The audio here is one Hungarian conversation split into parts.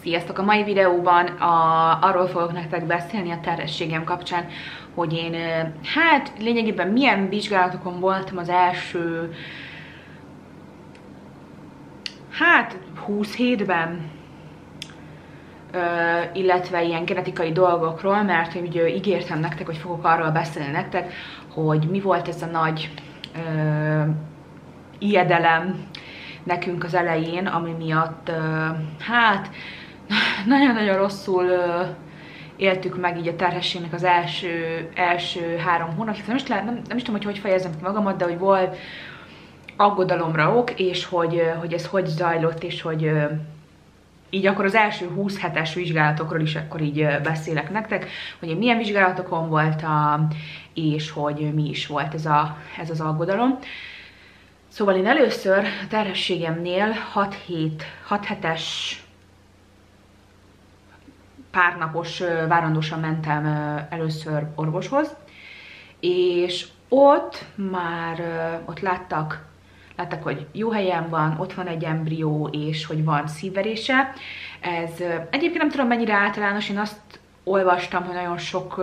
Sziasztok! A mai videóban arról fogok nektek beszélni a terhességem kapcsán, hogy én hát lényegében milyen vizsgálatokon voltam az első 20 hétben, illetve ilyen genetikai dolgokról, mert hogy ígértem nektek, hogy fogok arról beszélni nektek, hogy mi volt ez a nagy ijedelem nekünk az elején, ami miatt hát nagyon-nagyon rosszul éltük meg így a terhességnek az első 3 hónapját. Nem is tudom, hogy fejezem ki magamat, de hogy volt aggodalomra ok, és hogy ez hogy zajlott, és hogy így akkor az első 20 hetes vizsgálatokról is akkor így beszélek nektek, hogy én milyen vizsgálatokon voltam, és hogy mi is volt ez az aggodalom. Szóval én először a terhességemnél 6 hetes párnapos várandósan mentem először orvoshoz, és ott már láttak, hogy jó helyen van, ott van egy embrió, és hogy van szívverése. Ez egyébként nem tudom mennyire általános, én azt olvastam, hogy nagyon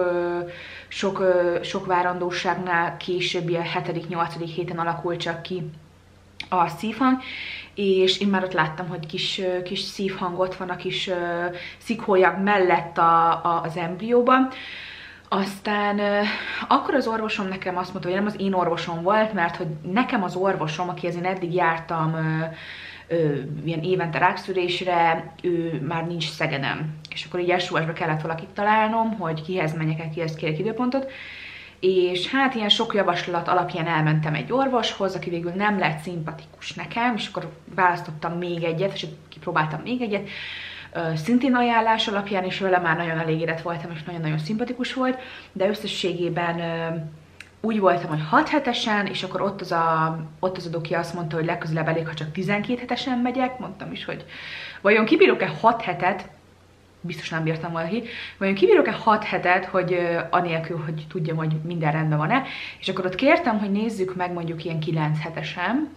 sok várandóságnál későbbi a 7.-8. héten alakul csak ki a szívhang, és én már ott láttam, hogy kis szívhang ott van a kis szikhólyag mellett az embrióban. Aztán akkor az orvosom nekem azt mondta, hogy nem az én orvosom volt, mert hogy nekem az orvosom, akihez én eddig jártam ilyen évente rákszűrésre, ő már nincs Szegeden. És akkor így SOS-be kellett valakit találnom, hogy kihez menjek, kihez kérek időpontot. És hát ilyen sok javaslat alapján elmentem egy orvoshoz, aki végül nem lett szimpatikus nekem, és akkor választottam még egyet, és kipróbáltam még egyet, szintén ajánlás alapján, és vele már nagyon elégedett voltam, és nagyon-nagyon szimpatikus volt, de összességében úgy voltam, hogy 6 hetesen, és akkor ott az a doki azt mondta, hogy legközelebb elég, ha csak 12 hetesen megyek, mondtam is, hogy vajon kibírok-e 6 hetet, biztos nem bírtam volna ki, vajon kibírok-e 6 hetet, hogy anélkül, hogy tudjam, hogy minden rendben van-e, és akkor ott kértem, hogy nézzük meg mondjuk ilyen 9 hetesen,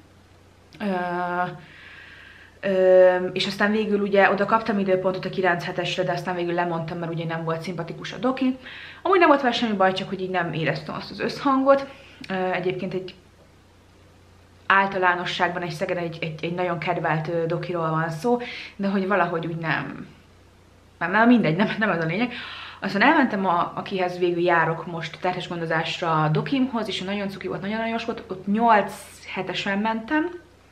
és aztán végül ugye oda kaptam időpontot a 9 hetesre, de aztán végül lemondtam, mert ugye nem volt szimpatikus a doki. Amúgy nem volt vele semmi baj, csak hogy így nem éreztem azt az összhangot. Egyébként egy általánosságban egy Szegeden egy nagyon kedvelt dokiról van szó, de hogy valahogy úgy nem mindegy, nem ez a lényeg. Aztán elmentem akihez végül járok most terhesgondozásra a dokimhoz, és nagyon cuki volt, nagyon aranyos volt, ott 8 hetesen mentem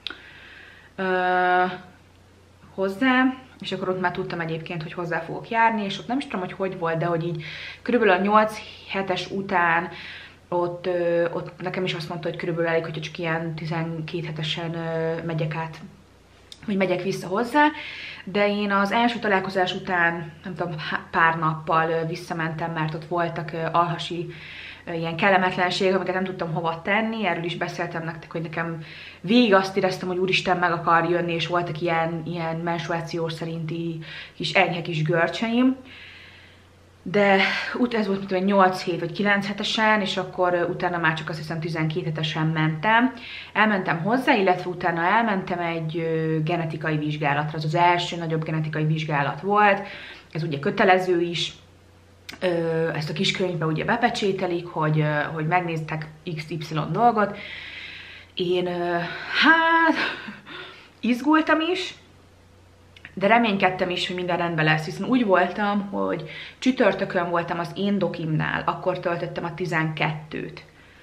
hozzá, és akkor ott már tudtam egyébként, hogy hozzá fogok járni, és ott nem is tudom, hogy volt, de hogy így körülbelül a 8 hetes után ott nekem is azt mondta, hogy körülbelül elég, hogyha csak ilyen 12 hetesen megyek át, hogy megyek vissza hozzá, de én az első találkozás után, nem tudom, pár nappal visszamentem, mert ott voltak alhasi ilyen kellemetlenségek, amiket nem tudtam hova tenni, erről is beszéltem nektek, hogy nekem végig azt éreztem, hogy úristen meg akar jönni, és voltak ilyen menstruációs szerinti enyhe kis görcseim, de ez volt mint 8 hét vagy 9 hetesen, és akkor utána már csak azt hiszem 12 hetesen mentem. Elmentem hozzá, illetve utána elmentem egy genetikai vizsgálatra, az első nagyobb genetikai vizsgálat volt, ez ugye kötelező is, ezt a kis könyvbe ugye bepecsételik, hogy megnéztek XY dolgot. Én hát izgultam is, de reménykedtem is, hogy minden rendben lesz, hiszen úgy voltam, hogy csütörtökön voltam az én dokimnál, akkor töltöttem a 12-t,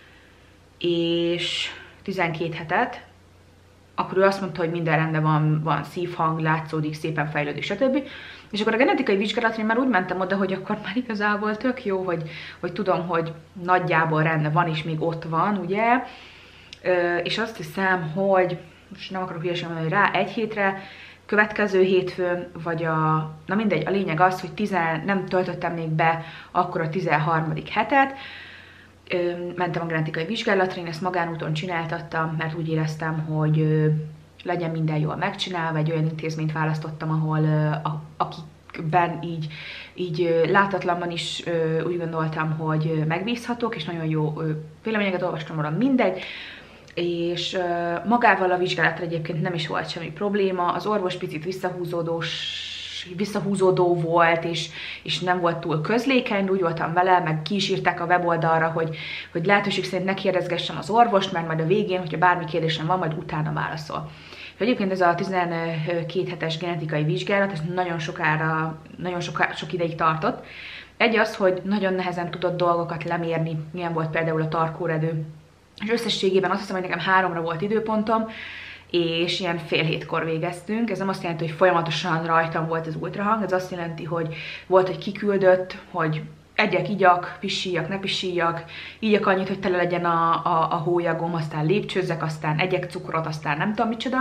és 12 hetet, akkor ő azt mondta, hogy minden rendben van szívhang, látszódik, szépen fejlődik, stb. És akkor a genetikai vizsgálatra én már úgy mentem oda, hogy akkor már igazából tök jó, hogy tudom, hogy nagyjából rendben van, és még ott van, ugye? És azt hiszem, hogy most nem akarok hülyeséget mondani rá, egy hétre, következő hétfőn, vagy na mindegy, a lényeg az, hogy nem töltöttem még be akkor a 13. hetet, mentem a genetikai vizsgálatra, én ezt magánúton csináltattam, mert úgy éreztem, hogy legyen minden jól megcsinálva, egy olyan intézményt választottam, ahol akikben így látatlanban is úgy gondoltam, hogy megbízhatok, és nagyon jó véleményeket olvastam róla, mindegy, és magával a vizsgálatra egyébként nem is volt semmi probléma, az orvos picit visszahúzódós visszahúzódó volt, és nem volt túl közlékeny, úgy voltam vele, meg ki is írták a weboldalra, hogy lehetőség szerint ne kérdezgessem az orvost, mert majd a végén, hogyha bármi kérdésem van, majd utána válaszol. Egyébként ez a 12 hetes genetikai vizsgálat, ez nagyon sok ideig tartott. Egy az, hogy nagyon nehezen tudott dolgokat lemérni, milyen volt például a tarkóredő. És összességében azt hiszem, hogy nekem 3-ra volt időpontom, és ilyen fél hétkor végeztünk. Ez nem azt jelenti, hogy folyamatosan rajtam volt az ultrahang, ez azt jelenti, hogy volt, hogy kiküldött, hogy egyek, igyak, pisíjak, ne pisíjak, ígyak annyit, hogy tele legyen a hólyagom, aztán lépcsőzzek, aztán egyek cukrot, aztán nem tudom micsoda,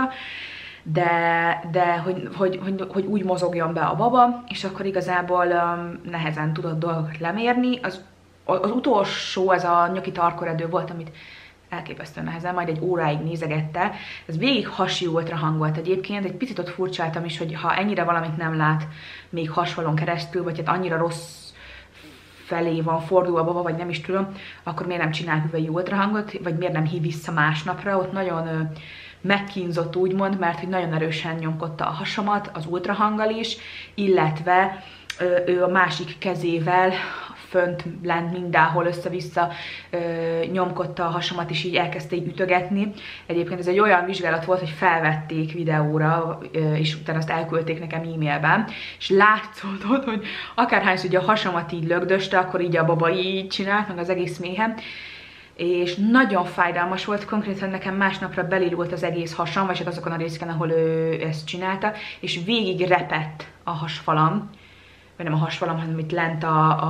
de hogy úgy mozogjon be a baba, és akkor igazából nehezen tudott dolgokat lemérni. Az utolsó, ez a nyaki tarkoredő volt, amit elképesztően nehezen, majd egy óráig nézegette. Ez végig hasi ultrahang volt egyébként, egy picit ott furcsáltam is, hogy ha ennyire valamit nem lát még hasfalon keresztül, vagy hát annyira rossz felé van fordulva a baba, vagy nem is tudom, akkor miért nem csinál hüvei ultrahangot, vagy miért nem hív vissza másnapra. Ott nagyon megkínzott úgymond, mert hogy nagyon erősen nyomkodta a hasamat az ultrahanggal is, illetve ő a másik kezével fönt, lent, mindenhol össze-vissza nyomkodta a hasamat, és így elkezdte így ütögetni. Egyébként ez egy olyan vizsgálat volt, hogy felvették videóra, és utána azt elküldték nekem e-mailben, és látszódott, hogy akárhányszor ugye a hasamat így lögdöste, akkor így a baba így csinált, meg az egész méhem, és nagyon fájdalmas volt, konkrétan nekem másnapra belírult az egész hasam, vagy azokon a részeken, ahol ő ezt csinálta, és végig repett a hasfalam, vagy nem a hasfalam, hanem itt lent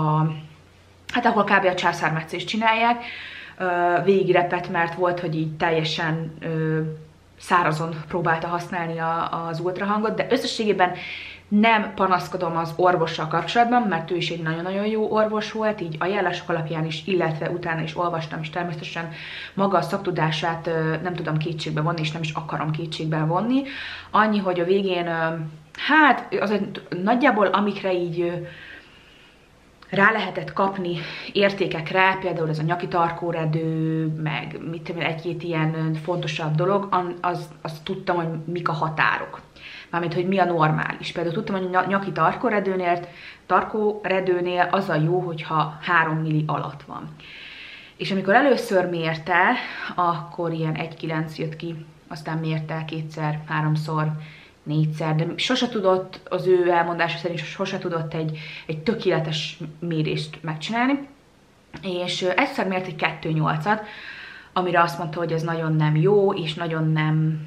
hát ahol kb. A császármetszést csinálják, végig repett, mert volt, hogy így teljesen szárazon próbálta használni az ultrahangot, de összességében nem panaszkodom az orvossal kapcsolatban, mert ő is egy nagyon-nagyon jó orvos volt, így ajánlások alapján is, illetve utána is olvastam, és természetesen maga a szaktudását nem tudom kétségbe vonni, és nem is akarom kétségbe vonni. Annyi, hogy a végén, hát azért nagyjából amikre így rá lehetett kapni értékekre, például ez a nyaki tarkóredő, meg mit tudom, egy-két ilyen fontosabb dolog, azt tudtam, hogy mik a határok. Mármint, hogy mi a normális. Például tudtam, hogy a nyaki tarkóredőnél az a jó, hogyha 3 milli alatt van. És amikor először mérte, akkor ilyen 1,9 jött ki, aztán mérte 2-szer, 3-szor, 4-szer, de sose tudott, az ő elmondása szerint sose tudott egy tökéletes mérést megcsinálni. És egyszer mért egy 2,8-at, amire azt mondta, hogy ez nagyon nem jó, és nagyon nem...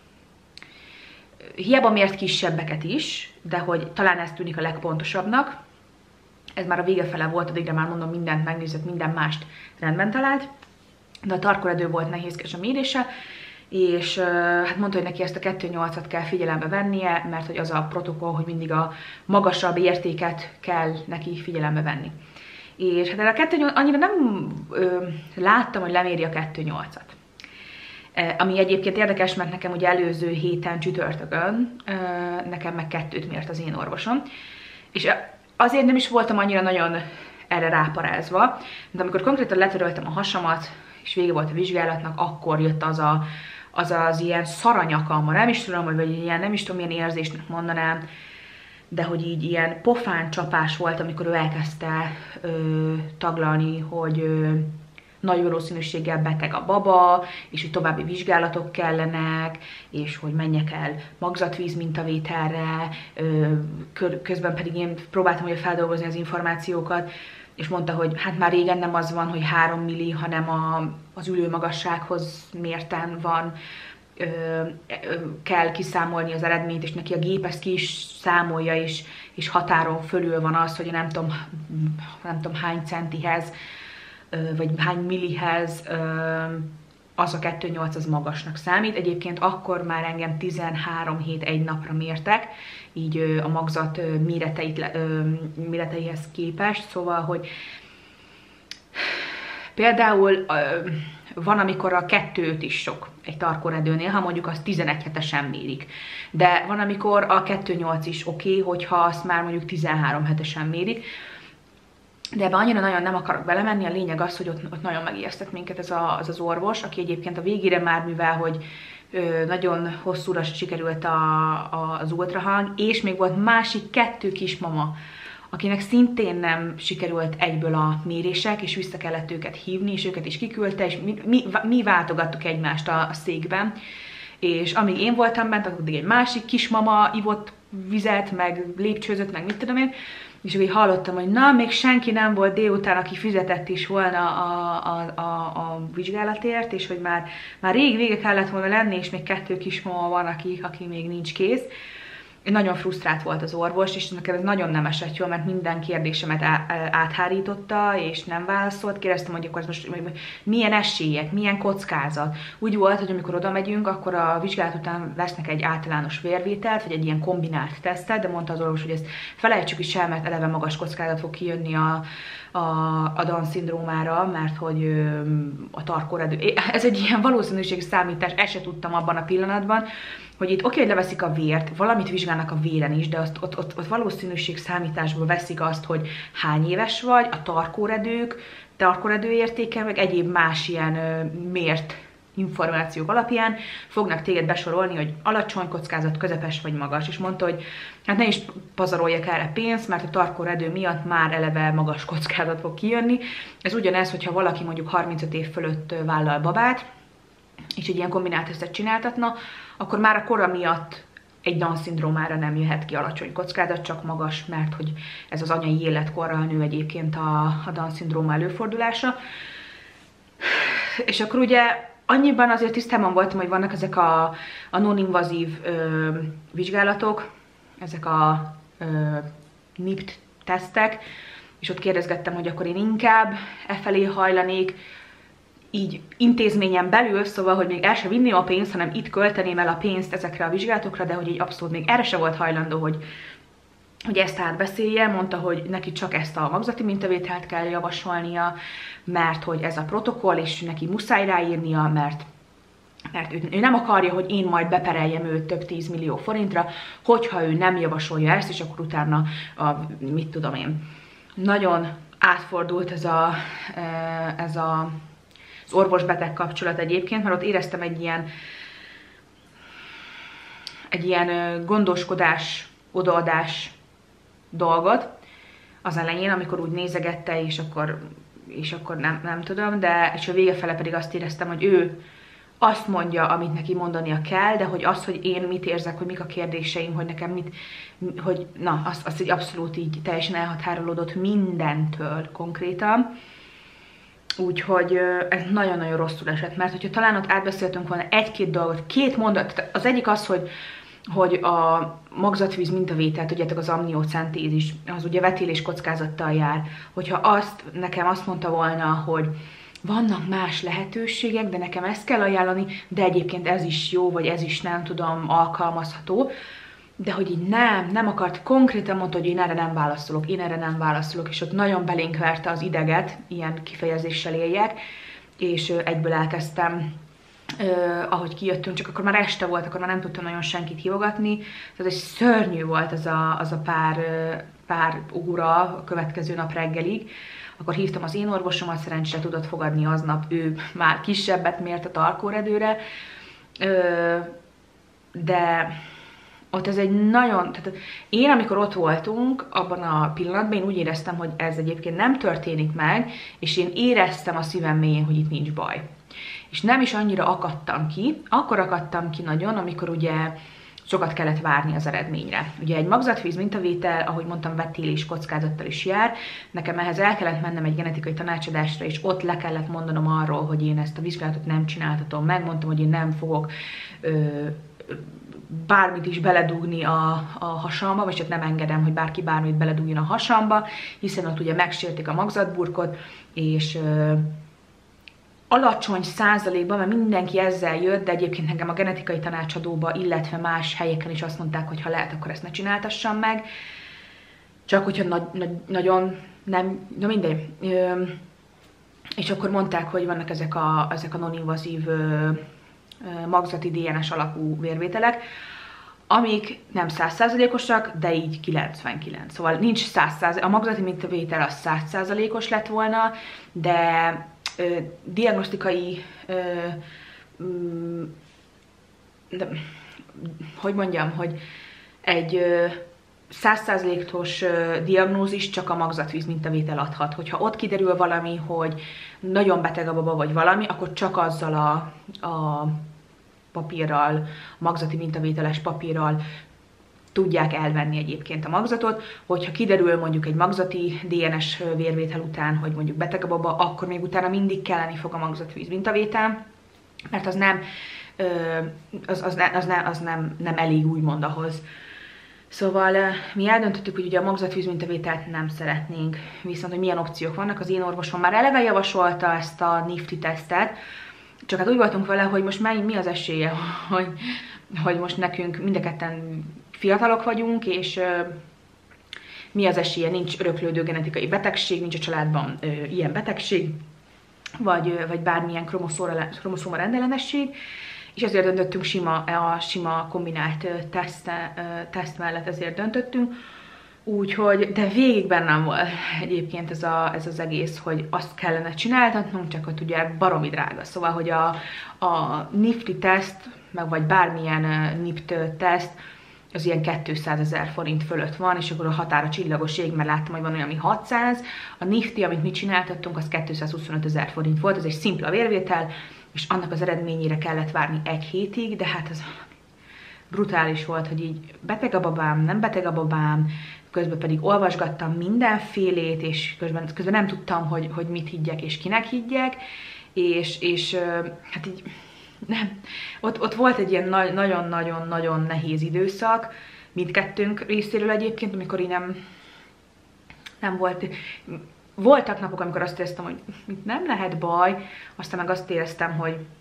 Hiába mért kisebbeket is, de hogy talán ez tűnik a legpontosabbnak. Ez már a vége fele volt, addigra már mondom, mindent megnézett, minden mást rendben talált. De a tarkóredő volt nehézkes a mérése, és hát mondta, hogy neki ezt a 2,8-at kell figyelembe vennie, mert hogy az a protokoll, hogy mindig a magasabb értéket kell neki figyelembe venni. És hát erre a 2,8 annyira nem láttam, hogy leméri a 2,8-at. Ami egyébként érdekes, mert nekem ugye előző héten csütörtökön, nekem meg 2-t mért az én orvosom. És azért nem is voltam annyira nagyon erre ráparázva, de amikor konkrétan letöröltem a hasamat, és vége volt a vizsgálatnak, akkor jött az ilyen szaranyakam, nem is tudom, vagy ilyen, nem is tudom, milyen érzésnek mondanám, de hogy így ilyen pofáncsapás volt, amikor ő elkezdte taglalni, hogy nagy valószínűséggel beteg a baba, és hogy további vizsgálatok kellenek, és hogy menjek el magzatvíz mintavételre, közben pedig én próbáltam ugye feldolgozni az információkat, és mondta, hogy hát már régen nem az van, hogy 3 milli, hanem az ülőmagassághoz mérten van, kell kiszámolni az eredményt, és neki a gép ezt ki is számolja, és határon fölül van az, hogy nem tudom hány centihez, vagy hány millihez az a 2,8 az magasnak számít. Egyébként akkor már engem 13 hét egy napra mértek, így a magzat méreteihez képest, szóval, hogy például van, amikor a 2 is sok egy tarkóredőnél, ha mondjuk azt 11 hetesen mérik. De van, amikor a 2,8 is oké, hogyha azt már mondjuk 13 hetesen mérik. De ebben annyira nagyon nem akarok belemenni, a lényeg az, hogy ott nagyon megijesztett minket ez az orvos, aki egyébként a végére már, mivel hogy nagyon hosszúra sikerült az ultrahang, és még volt másik 2 kismama, akinek szintén nem sikerült egyből a mérések, és vissza kellett őket hívni, és őket is kiküldte, és mi váltogattuk egymást a székben. És amíg én voltam bent, addig egy másik kismama ivott vizet, meg lépcsőzött, meg mit tudom én, és úgy hallottam, hogy na, még senki nem volt délután, aki fizetett is volna a vizsgálatért, és hogy már rég vége kellett volna lenni, és még 2 kismama van, aki még nincs kész. Nagyon frusztrált volt az orvos, és nekem ez nagyon nem esett jól, mert minden kérdésemet áthárította, és nem válaszolt. Kérdeztem, hogy akkor ez most milyen esélyek, milyen kockázat. Úgy volt, hogy amikor oda megyünk, akkor a vizsgálat után vesznek egy általános vérvételt, vagy egy ilyen kombinált tesztet, de mondta az orvos, hogy ezt felejtsük is el, mert eleve magas kockázat fog kijönni a Down-szindrómára, mert hogy a tarkóredő. Ez egy ilyen valószínűségszámítás, ezt se tudtam abban a pillanatban, hogy itt oké, hogy leveszik a vért, valamit vizsgálnak a véren is, de ott valószínűségszámításból veszik azt, hogy hány éves vagy, a tarkóredő értéke, meg egyéb más ilyen mért információk alapján fognak téged besorolni, hogy alacsony kockázat, közepes vagy magas. És mondta, hogy hát ne is pazaroljak erre pénzt, mert a tarkóredő miatt már eleve magas kockázat fog kijönni. Ez ugyanez, hogyha valaki mondjuk 35 év fölött vállal babát, és egy ilyen kombinált tesztet csináltatna, akkor már a kora miatt egy Down-szindrómára nem jöhet ki alacsony kockázat, csak magas, mert hogy ez az anyai életkorral nő egyébként a Down-szindróma előfordulása. És akkor ugye annyiban azért tisztában voltam, hogy vannak ezek a non-invazív vizsgálatok, ezek a NIPT tesztek, és ott kérdezgettem, hogy akkor én inkább felé hajlanék, így intézményen belül, szóval, hogy még el se vinni a pénzt, hanem itt költeném el a pénzt ezekre a vizsgálatokra, de hogy így abszolút még erre se volt hajlandó, hogy ezt átbeszélje, mondta, hogy neki csak ezt a magzati mintavételt kell javasolnia, mert hogy ez a protokoll, és neki muszáj ráírnia, mert ő nem akarja, hogy én majd bepereljem őt több 10 millió forintra, hogyha ő nem javasolja ezt, és akkor utána, mit tudom én, nagyon átfordult ez az orvos-beteg kapcsolat egyébként, mert ott éreztem egy ilyen gondoskodás, odaadás dolgot az elején, amikor úgy nézegette, és akkor nem tudom, és a vége fele pedig azt éreztem, hogy ő azt mondja, amit neki mondania kell, de hogy az, hogy én mit érzek, hogy mik a kérdéseim, hogy nekem azt így abszolút így teljesen elhatárolódott mindentől konkrétan. Úgyhogy ez nagyon-nagyon rosszul esett, mert hogyha talán ott átbeszéltünk volna egy-két dolgot, 2 mondat, az egyik az, hogy a magzatvíz mintavétel, tudjátok, az amniocentézis, az ugye vetélés kockázattal jár, hogyha nekem azt mondta volna, hogy vannak más lehetőségek, de nekem ezt kell ajánlani, de egyébként ez is jó, vagy ez is nem tudom, alkalmazható, de hogy így nem akart, konkrétan mondta, hogy én erre nem válaszolok, és ott nagyon belénk verte az ideget, ilyen kifejezéssel éljek, és egyből elkezdtem, ahogy kijöttünk, csak akkor már este volt, akkor már nem tudtam nagyon senkit hívogatni, tehát egy szörnyű volt az a pár óra a következő nap reggelig. Akkor hívtam az én orvosomat, szerencsére tudott fogadni aznap, ő már kisebbet mért a tarkóredőre, de ott ez egy nagyon, tehát én amikor ott voltunk, abban a pillanatban én úgy éreztem, hogy ez egyébként nem történik meg, és én éreztem a szívem mélyén, hogy itt nincs baj. És nem is annyira akadtam ki, akkor akadtam ki nagyon, amikor ugye sokat kellett várni az eredményre. Ugye egy magzatvíz mintavétel, ahogy mondtam, vetélés kockázattal is jár. Nekem ehhez el kellett mennem egy genetikai tanácsadásra, és ott le kellett mondanom arról, hogy én ezt a vizsgálatot nem csináltatom. Megmondtam, hogy én nem fogok bármit is beledugni a hasamba, vagy csak nem engedem, hogy bárki bármit beledugjon a hasamba, hiszen ott ugye megsértik a magzatburkot, és alacsony százalékban, mert mindenki ezzel jött, de egyébként engem a genetikai tanácsadóba, illetve más helyeken is azt mondták, hogy ha lehet, akkor ezt ne csináltassam meg. Csak hogyha nagyon nem, na mindegy. És akkor mondták, hogy vannak ezek a non-invazív magzati DNS alapú vérvételek, amik nem 100%-osak, de így 99. Szóval nincs 100%, a magzati mintavétel az 100%-os lett volna, de diagnosztikai de, hogy mondjam, hogy egy 100%-os diagnózis csak a magzatvíz mintavétel adhat. Hogyha ott kiderül valami, hogy nagyon beteg a baba vagy valami, akkor csak azzal a papírral, magzati mintavételes papírral tudják elvenni egyébként a magzatot. Hogyha kiderül mondjuk egy magzati DNS vérvétel után, hogy mondjuk beteg a baba, akkor még utána mindig kelleni fog a magzatvíz mintavétel, mert az nem elég úgymond ahhoz. Szóval mi eldöntöttük, hogy ugye a magzatvíz mintavételt nem szeretnénk, viszont hogy milyen opciók vannak. Az én orvosom már eleve javasolta ezt a NIFTY tesztet, csak hát úgy voltunk vele, hogy most mi az esélye, hogy most nekünk mind a ketten fiatalok vagyunk, és mi az esélye, nincs öröklődő genetikai betegség, nincs a családban ilyen betegség, vagy bármilyen kromoszóma rendellenesség, és ezért döntöttünk a sima kombinált teszt mellett, ezért döntöttünk. Úgyhogy, de végig bennem volt egyébként ez az egész, hogy azt kellene csináltatnunk, csak hogy ugye baromi drága. Szóval, hogy a NIFTY teszt, meg vagy bármilyen NIPT teszt, az ilyen 200 000 forint fölött van, és akkor a határa csillagos ég, mert láttam, hogy van olyan, ami 600. A NIFTY, amit mi csináltattunk, az 225 000 forint volt, ez egy szimpla vérvétel, és annak az eredményére kellett várni 1 hétig, de hát ez brutális volt, hogy így beteg a babám, nem beteg a babám, közben pedig olvasgattam mindenfélét, és közben nem tudtam, hogy mit higgyek és kinek higgyek, és hát így nem. Ott volt egy ilyen nagyon-nagyon-nagyon nehéz időszak, mindkettőnk részéről egyébként, amikor így nem volt. Voltak napok, amikor azt éreztem, hogy nem lehet baj, aztán meg azt éreztem,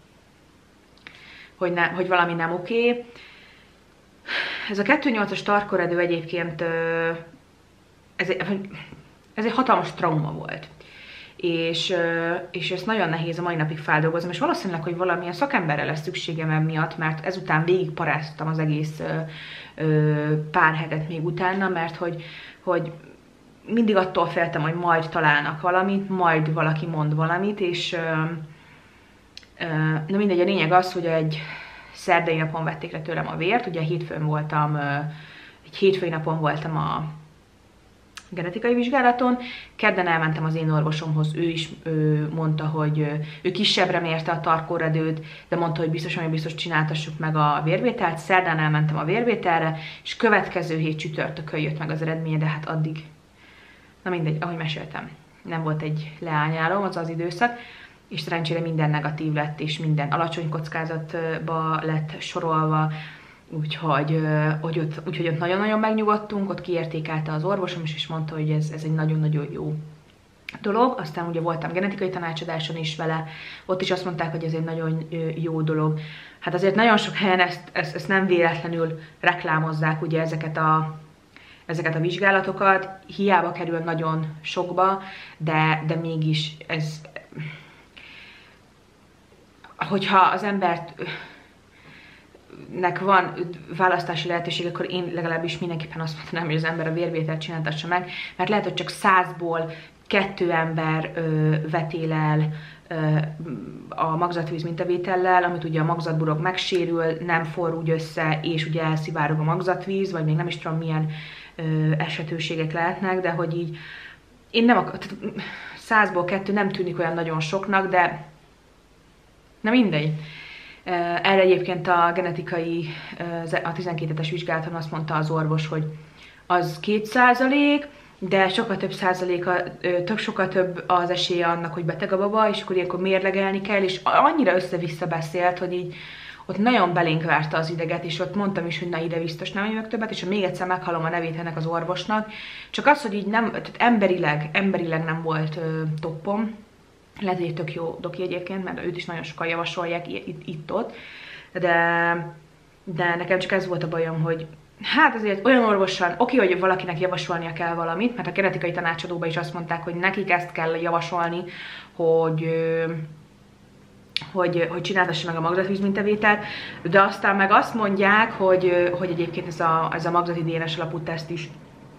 hogy valami nem oké. Ez a 2.8-as tarkoredő egyébként, ez egy hatalmas trauma volt. És ezt nagyon nehéz a mai napig feldolgozom, és valószínűleg, hogy valamilyen szakemberre lesz szükségem emiatt, mert ezután végigparáztam az egész pár hetet még utána, mert hogy mindig attól féltem, hogy majd találnak valamit, majd valaki mond valamit, és na mindegy, a lényeg az, hogy egy szerdai napon vették le tőlem a vért, ugye egy hétfői napon voltam a genetikai vizsgálaton, kedden elmentem az én orvosomhoz, ő is mondta, hogy ő kisebbre mérte a tarkóredőt, de mondta, hogy biztos csináltassuk meg a vérvételt, szerdán elmentem a vérvételre, és következő hét csütörtökön jött meg az eredménye, de hát addig, na mindegy, ahogy meséltem, nem volt egy leányálom az időszak, és szerencsére minden negatív lett, és minden alacsony kockázatba lett sorolva, úgyhogy ott nagyon-nagyon megnyugodtunk, ott kiértékelte az orvosom is, és mondta, hogy ez egy nagyon-nagyon jó dolog. Aztán ugye voltam genetikai tanácsadáson is vele, ott is azt mondták, hogy ez egy nagyon jó dolog. Hát azért nagyon sok helyen ezt nem véletlenül reklámozzák, ugye ezeket a vizsgálatokat, hiába kerül nagyon sokba, de mégis ez, hogyha az embert nek van választási lehetőség, akkor én legalábbis mindenképpen azt mondanám, hogy az ember a vérvételt csináltassa meg, mert lehet, hogy csak 100-ból 2 ember vetél el a magzatvíz mintavétellel, amit ugye a magzatburok megsérül, nem forr úgy össze, és ugye elszivárog a magzatvíz, vagy még nem is tudom milyen esetőségek lehetnek, de hogy így én nem akar, 100-ból 2 nem tűnik olyan nagyon soknak, de na mindegy. Erre egyébként a genetikai, a 12 hetes vizsgálaton azt mondta az orvos, hogy az 2%, de sokkal több az esélye annak, hogy beteg a baba, és akkor ilyenkor mérlegelni kell, és annyira össze-vissza beszélt, hogy így ott nagyon belénk várta az ideget, és ott mondtam is, hogy na ide biztos nem jövök többet, és ha még egyszer meghallom a nevét ennek az orvosnak, csak az, hogy így nem, tehát emberileg nem volt toppom. Lehet, hogy egy tök jó doki egyébként, mert őt is nagyon sokan javasolják itt-ott, de nekem csak ez volt a bajom, hogy hát azért olyan orvosan, oké, hogy valakinek javasolnia kell valamit, mert a genetikai tanácsadóban is azt mondták, hogy nekik ezt kell javasolni, hogy csináltassa meg a magzatvíz mintavételt, de aztán meg azt mondják, hogy egyébként ez a magzati DNS alapú teszt is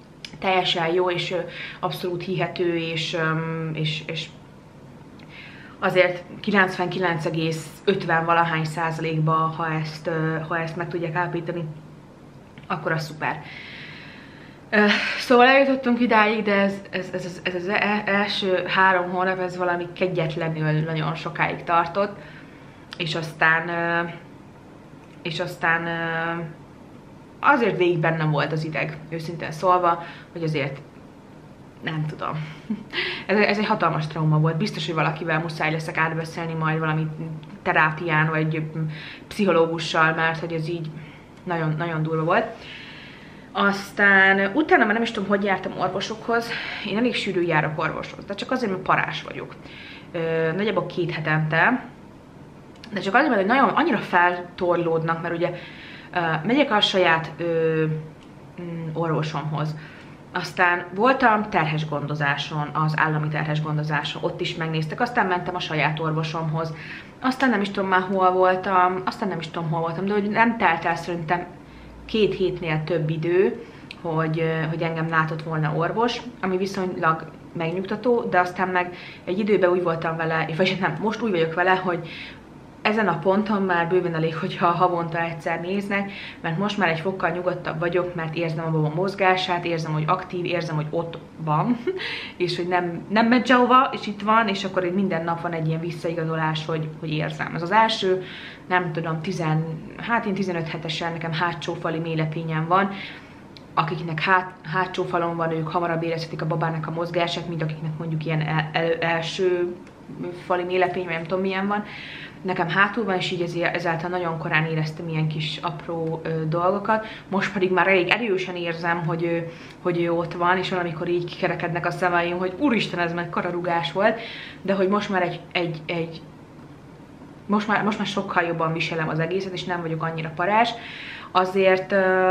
teljesen jó, és abszolút hihető, és azért 99,50 valahány százalékba, ha ezt meg tudják állapítani, akkor az szuper. Szóval eljutottunk idáig, de ez az első 3 hónap, ez valami kegyetlenül nagyon sokáig tartott, és aztán azért végig bennem volt az ideg, őszintén szólva, hogy azért nem tudom. Ez egy hatalmas trauma volt. Biztos, hogy valakivel muszáj leszek átbeszélni majd valami terápián, vagy pszichológussal, mert hogy ez így nagyon, nagyon durva volt. Aztán utána már nem is tudom, hogy jártam orvosokhoz. Én elég sűrű járok orvoshoz, de csak azért, mert parás vagyok. Nagyjából 2 hetente. De csak azért, mert hogy nagyon annyira feltorlódnak, mert ugye megyek a saját orvosomhoz. Aztán voltam terhes gondozáson, az állami terhes gondozáson, ott is megnéztek, aztán mentem a saját orvosomhoz. Aztán nem is tudom már hol voltam, de hogy nem telt el szerintem 2 hétnél több idő, hogy engem látott volna orvos, ami viszonylag megnyugtató, de aztán meg egy időben úgy voltam vele, vagy nem, most úgy vagyok vele, hogy ezen a ponton már bőven elég, hogyha havonta egyszer néznek, mert most már egy fokkal nyugodtabb vagyok, mert érzem a baba mozgását, érzem, hogy aktív, érzem, hogy ott van, és hogy nem megy sehova, és itt van, és akkor minden nap van egy ilyen visszaigazolás, hogy érzem. Ez az első, nem tudom, én 15 hetesen nekem hátsó fali mélylepényem van, akiknek hátsó falon van, ők hamarabb érezhetik a babának a mozgását, mint akiknek mondjuk ilyen első fali mélylepény, nem tudom milyen van. Nekem hátul van, és így ezáltal nagyon korán éreztem ilyen kis apró dolgokat. Most pedig már elég erősen érzem, hogy ő ott van, és valamikor így kikerekednek a szemeim, hogy úristen, ez meg kararugás volt, de hogy most már most már sokkal jobban viselem az egészet, és nem vagyok annyira parás. Azért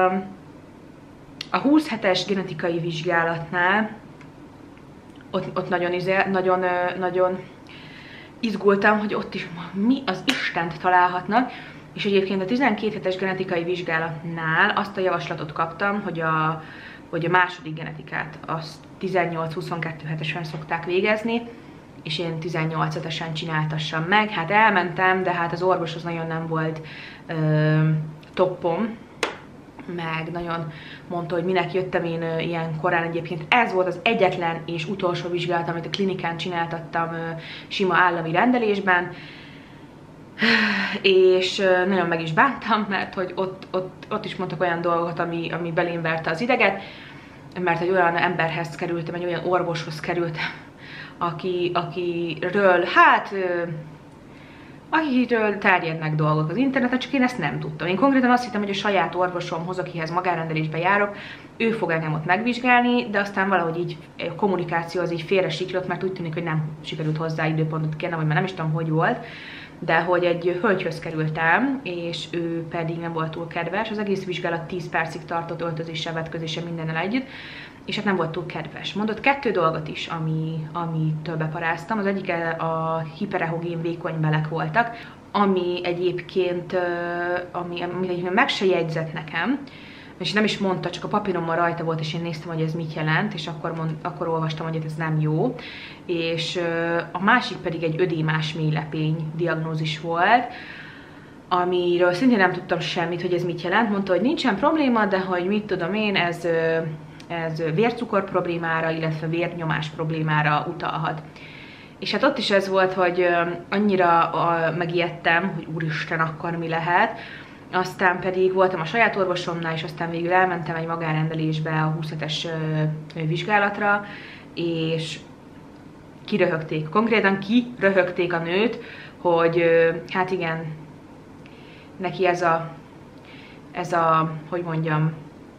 a 20 hetes genetikai vizsgálatnál ott nagyon izgultam, hogy ott is mi az Istent találhatnak, és egyébként a 12 hetes genetikai vizsgálatnál azt a javaslatot kaptam, hogy a második genetikát azt 18-22 hetesen szokták végezni, és én 18 hetesen csináltassam meg. Hát elmentem, de hát az orvos az nagyon nem volt toppom, meg nagyon mondta, hogy minek jöttem én ilyen korán. Egyébként ez volt az egyetlen és utolsó vizsgálat, amit a klinikán csináltattam sima állami rendelésben, és nagyon meg is bántam, mert hogy ott is mondtak olyan dolgokat, ami belém verte az ideget, mert egy olyan emberhez kerültem, egy olyan orvoshoz kerültem, akiről terjednek dolgok az interneten, csak én ezt nem tudtam. Én konkrétan azt hittem, hogy a saját orvosomhoz, akihez magánrendelésbe járok, ő fog engem ott megvizsgálni, de aztán valahogy így a kommunikáció az így félre siklott, mert úgy tűnik, hogy nem sikerült hozzá időpontot kérnem, vagy már nem is tudom, hogy volt, de hogy egy hölgyhöz kerültem, és ő pedig nem volt túl kedves. Az egész vizsgálat 10 percig tartott, öltözéssel, vetközéssel, mindennel együtt, és hát nem volt túl kedves. Mondott 2 dolgot is, amitől beparáztam. Az egyik a hiperehogén vékony belek voltak, ami egyébként meg se jegyzett nekem, és nem is mondta, csak a papírommal rajta volt, és én néztem, hogy ez mit jelent, és akkor olvastam, hogy ez nem jó. És a másik pedig egy ödémás mélylepény diagnózis volt, amiről szintén nem tudtam semmit, hogy ez mit jelent. Mondta, hogy nincsen probléma, de hogy mit tudom én, ez vércukor problémára, illetve vérnyomás problémára utalhat. És hát ott is ez volt, hogy annyira megijedtem, hogy úristen, akkor mi lehet. Aztán pedig voltam a saját orvosomnál, és aztán végül elmentem egy magánrendelésbe a 20 hetes vizsgálatra, és kiröhögték. Konkrétan kiröhögték a nőt, hogy hát igen, neki ez a hogy mondjam,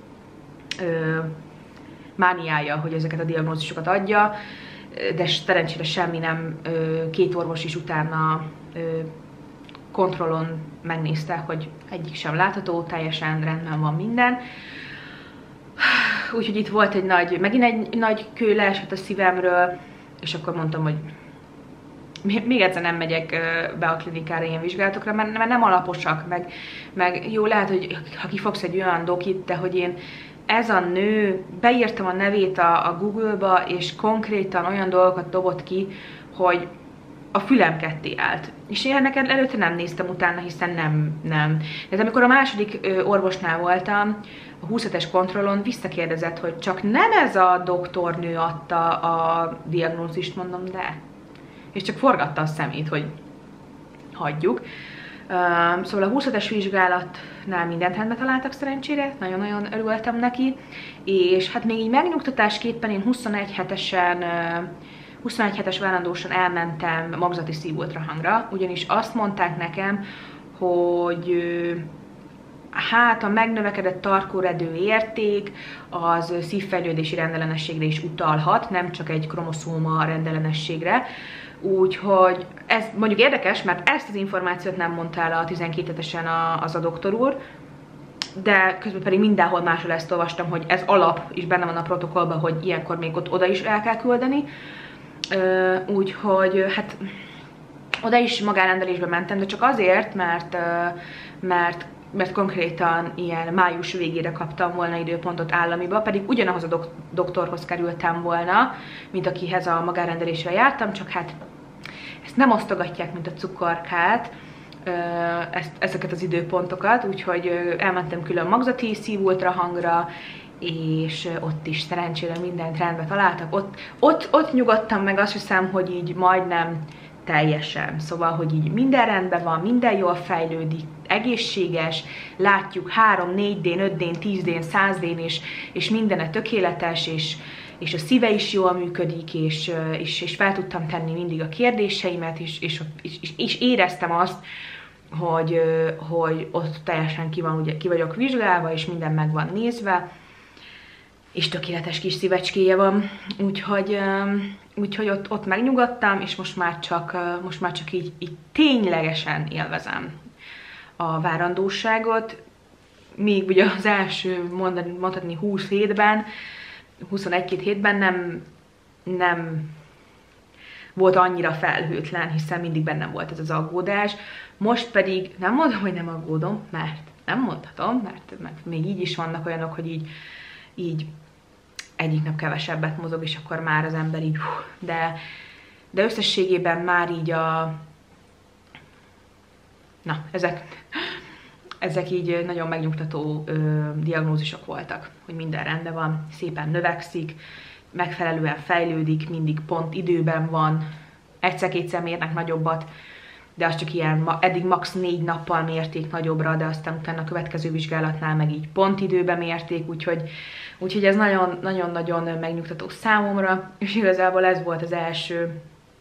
mániája, hogy ezeket a diagnózisokat adja, de szerencsére semmi nem, 2 orvos is utána kontrollon megnézte, hogy egyik sem látható, teljesen rendben van minden. Úgyhogy itt volt megint egy nagy kő leesett a szívemről, és akkor mondtam, hogy még egyszer nem megyek be a klinikára ilyen vizsgálatokra, mert nem alaposak, meg jó lehet, hogy ha kifogsz egy olyan dokit, de hogy én ez a nő, beírtam a nevét a Google-ba, és konkrétan olyan dolgokat dobott ki, hogy a fülem ketté állt. És én ennek előtte nem néztem utána, hiszen nem. De amikor a második orvosnál voltam, a 27-es kontrollon visszakérdezett, hogy csak nem ez a doktornő adta a diagnózist, mondom, de. És csak forgatta a szemét, hogy hagyjuk. Szóval a 27-es vizsgálatnál mindent rendbe találtak szerencsére, nagyon-nagyon örültem neki, és hát még így megnyugtatásképpen én 21 hetes várandósan elmentem magzati szívultrahangra, ugyanis azt mondták nekem, hogy hát a megnövekedett tarkóredő érték az szívfejlődési rendellenességre is utalhat, nem csak egy kromoszóma rendellenességre. Úgyhogy ez mondjuk érdekes, mert ezt az információt nem mondta el a 12 hetesen az a doktor úr, de közben pedig mindenhol máshol ezt olvastam, hogy ez alap, és benne van a protokollban, hogy ilyenkor még ott oda is el kell küldeni. Úgyhogy hát oda is magánrendelésbe mentem, de csak azért, mert konkrétan ilyen május végére kaptam volna időpontot államiba, pedig ugyanahoz a doktorhoz kerültem volna, mint akihez a magánrendelésre jártam, csak hát ezt nem osztogatják, mint a cukorkát, ezeket az időpontokat, úgyhogy elmentem külön magzati szívultrahangra, és ott is szerencsére mindent rendbe találtak. Ott nyugodtam meg, azt hiszem, hogy így majdnem teljesen. Szóval, hogy így minden rendben van, minden jól fejlődik, egészséges, látjuk 3, 4D-n, 5D-n, 10D-n, 100D-n, és mindene tökéletes, és a szíve is jól működik, és fel tudtam tenni mindig a kérdéseimet, és éreztem azt, hogy ott teljesen ki vagyok vizsgálva, és minden meg van nézve, és tökéletes kis szívecskéje van, úgyhogy ott megnyugodtam, és most már csak így ténylegesen élvezem a várandóságot, még ugye az első mondhatni 20 hétben, 21-2 hétben nem volt annyira felhőtlen, hiszen mindig bennem volt ez az aggódás. Most pedig nem mondom, hogy nem aggódom, mert nem mondhatom, mert még így is vannak olyanok, hogy így egyik nap kevesebbet mozog, és akkor már az ember így, de összességében már így ezek így nagyon megnyugtató diagnózisok voltak, hogy minden rendben van, szépen növekszik, megfelelően fejlődik, mindig pont időben van, egyszer-kétszer mérnek nagyobbat, de az csak ilyen, eddig max 4 nappal mérték nagyobbra, de aztán utána a következő vizsgálatnál meg így pont időben mérték, úgyhogy ez nagyon-nagyon megnyugtató számomra, és igazából ez volt az első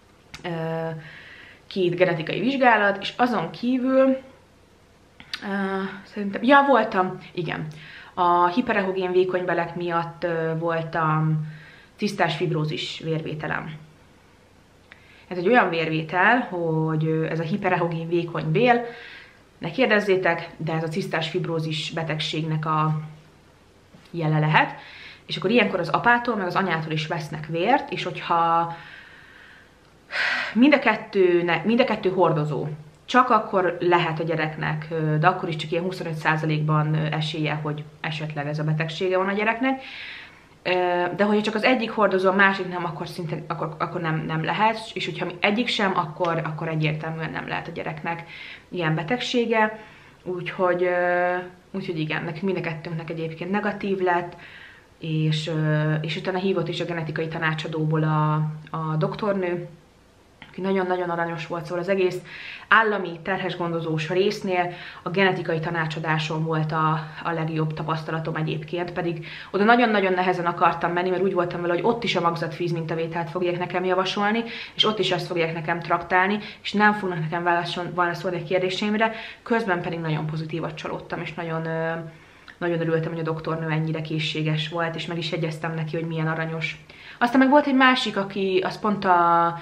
2 genetikai vizsgálat, és azon kívül szerintem, voltam, igen, a hiperehogén vékony belek miatt voltam cisztás fibrózis vérvételem. Ez egy olyan vérvétel, hogy ez a hiperehogén vékony bél, ne kérdezzétek, de ez a cisztás fibrózis betegségnek a jele lehet, és akkor ilyenkor az apától, meg az anyától is vesznek vért, és hogyha mind a kettő hordozó, csak akkor lehet a gyereknek, de akkor is csak ilyen 25%-ban esélye, hogy esetleg ez a betegsége van a gyereknek. De hogyha csak az egyik hordozó, a másik nem, akkor szinte akkor nem lehet, és hogyha egyik sem, akkor egyértelműen nem lehet a gyereknek ilyen betegsége. Úgyhogy igen, nekünk mind a kettőnknek egyébként negatív lett, és utána hívott is a genetikai tanácsadóból a doktornő, aki nagyon-nagyon aranyos volt, szóval az egész állami terhesgondozós résznél a genetikai tanácsadáson volt a legjobb tapasztalatom egyébként, pedig oda nagyon-nagyon nehezen akartam menni, mert úgy voltam vele, hogy ott is a magzatvíz mintavételt fogják nekem javasolni, és ott is azt fogják nekem traktálni, és nem fognak nekem válaszolni a kérdéseimre, közben pedig nagyon pozitívat csalódtam, és nagyon örültem, hogy a doktornő ennyire készséges volt, és meg is jegyeztem neki, hogy milyen aranyos. Aztán meg volt egy másik, aki az pont a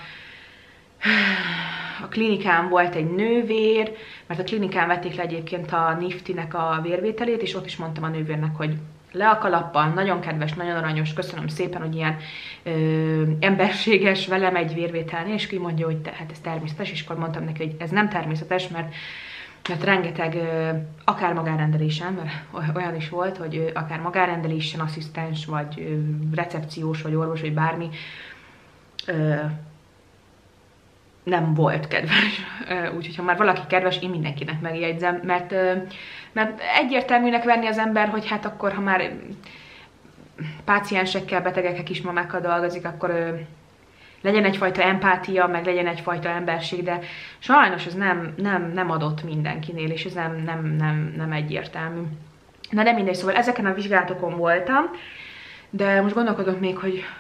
klinikán volt egy nővér, mert a klinikán vették le egyébként a Nifty-nek a vérvételét, és ott is mondtam a nővérnek, hogy le a kalappal, nagyon kedves, nagyon aranyos, köszönöm szépen, hogy ilyen emberséges velem egy vérvételnél, és ki mondja, hogy hát ez természetes, és akkor mondtam neki, hogy ez nem természetes, mert rengeteg, akár magánrendelésen, mert olyan is volt, hogy akár magánrendelésen asszisztens, vagy recepciós, vagy orvos, vagy bármi, nem volt kedves. Úgyhogy ha már valaki kedves, én mindenkinek megjegyzem, mert egyértelműnek venni az ember, hogy hát akkor, ha már páciensekkel, betegekkel, kismamákkal dolgozik, akkor legyen egyfajta empátia, meg legyen egyfajta emberség, de sajnos ez nem adott mindenkinél, és ez nem egyértelmű. Na de mindegy, szóval ezeken a vizsgálatokon voltam, de most gondolkodok még,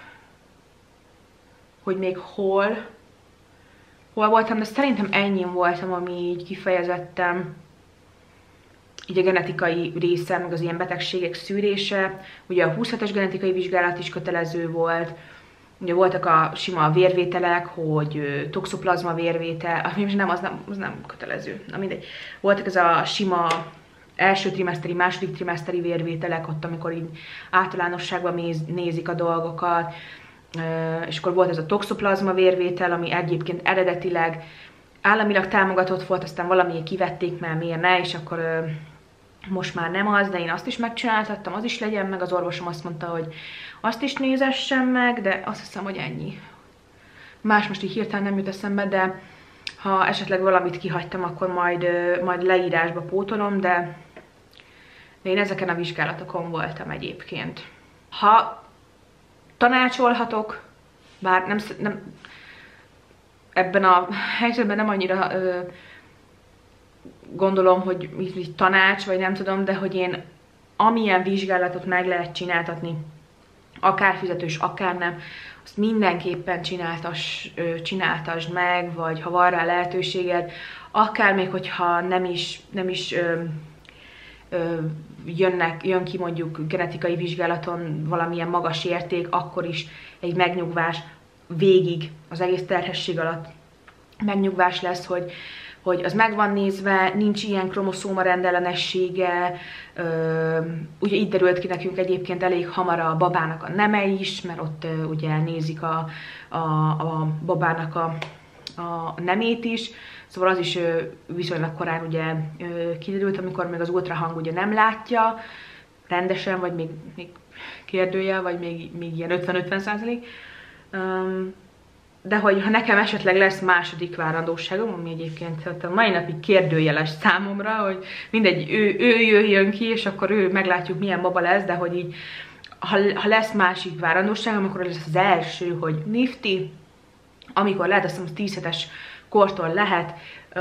hogy még hol voltam, de szerintem ennyin voltam, ami így kifejezettem, így a genetikai része, meg az ilyen betegségek szűrése. Ugye a 27-es genetikai vizsgálat is kötelező volt, ugye voltak a sima vérvételek, hogy toxoplazma vérvétel, az nem kötelező, na mindegy. Voltak ez a sima első trimeszteri, második trimeszteri vérvételek, ott amikor így általánosságban nézik a dolgokat, és akkor volt ez a toxoplazma vérvétel, ami egyébként eredetileg államilag támogatott volt, aztán valamiért kivették, mert miért ne, és akkor most már nem az, de én azt is megcsináltattam, az is legyen meg, az orvosom azt mondta, hogy azt is nézessem meg, de azt hiszem, hogy ennyi. Más most így hirtelen nem jut eszembe, de ha esetleg valamit kihagytam, akkor majd leírásba pótolom, de én ezeken a vizsgálatokon voltam egyébként. Ha tanácsolhatok, bár nem ebben a helyzetben nem annyira gondolom, hogy így tanács, vagy nem tudom, de hogy én amilyen vizsgálatot meg lehet csináltatni, akár fizetős, akár nem, azt mindenképpen csináltasd meg, vagy ha van rá lehetőséged, akár még hogyha nem is jön ki mondjuk genetikai vizsgálaton valamilyen magas érték, akkor is egy megnyugvás végig, az egész terhesség alatt megnyugvás lesz, hogy az meg van nézve, nincs ilyen kromoszóma rendellenessége, ugye itt derült ki nekünk egyébként elég hamar a babának a neme is, mert ott ugye nézik a babának a nemét is, szóval az is viszonylag korán ugye kiderült, amikor még az ultrahang ugye nem látja rendesen, vagy még kérdőjel, vagy még ilyen 50-50%. De hogy ha nekem esetleg lesz második várandóságom, ami egyébként a mai napig kérdőjeles számomra, hogy mindegy, ő jöjjön ki, és akkor meglátjuk milyen baba lesz, de hogy így, ha lesz másik várandóságom, akkor lesz az első, hogy nifty, amikor lehet, azt hiszem 10 hetes kortól lehet,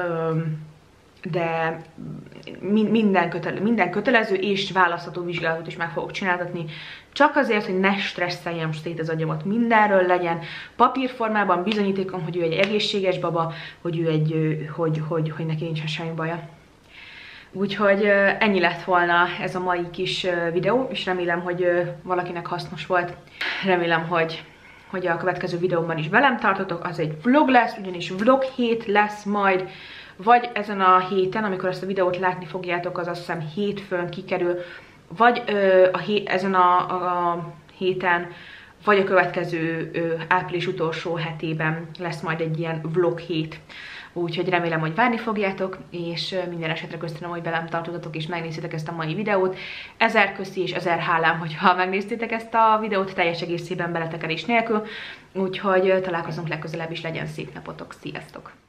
de minden kötelező és választható vizsgálatot is meg fogok csináltatni, csak azért, hogy ne stresszeljem szét az agyamat, mindenről legyen papírformában bizonyítékom, hogy ő egy egészséges baba, hogy neki nincsen semmi baja. Úgyhogy ennyi lett volna ez a mai kis videó, és remélem, hogy valakinek hasznos volt. Remélem, hogy a következő videóban is velem tartotok, az egy vlog lesz, ugyanis vlog hét lesz majd, vagy ezen a héten, amikor ezt a videót látni fogjátok, az azt hiszem hétfőn kikerül, vagy ezen a héten, vagy a következő április utolsó hetében lesz majd egy ilyen vlog hét. Úgyhogy remélem, hogy várni fogjátok, és minden esetre köszönöm, hogy velem tartottatok és megnéztétek ezt a mai videót. 1000 köszi és 1000 hálám, hogyha megnéztétek ezt a videót teljes egészében beletekerés nélkül. Úgyhogy találkozunk legközelebb is, legyen szép napotok, sziasztok!